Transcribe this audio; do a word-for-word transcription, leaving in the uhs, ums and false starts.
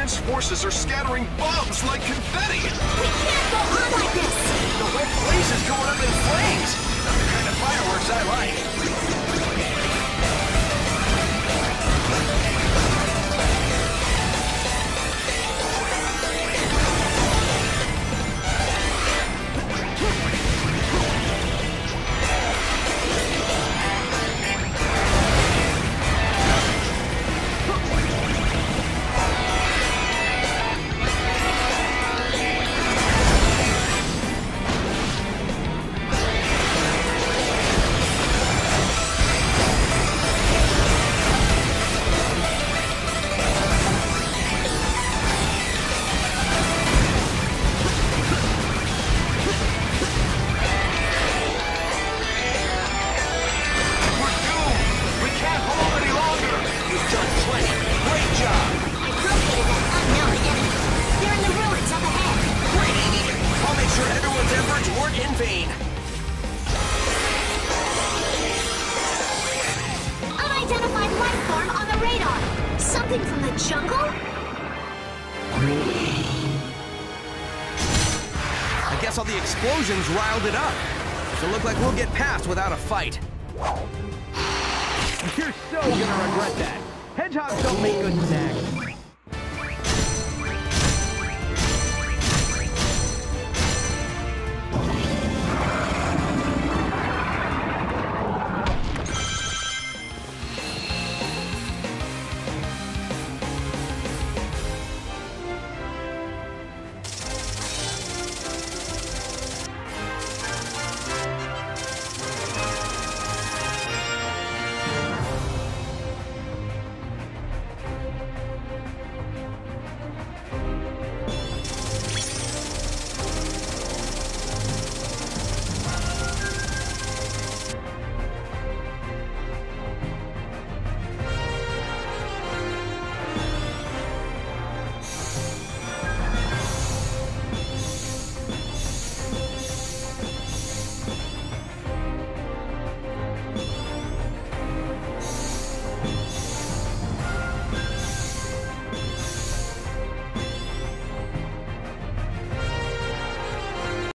Advanced forces are scattering bombs like confetti! We can't go on like this! The whole place is going up in flames! Not the kind of fireworks I like. Unidentified life form on the radar! Something from the jungle? I guess all the explosions riled it up. Doesn't look like we'll get past without a fight. You're so gonna regret that. Hedgehogs don't make good snacks.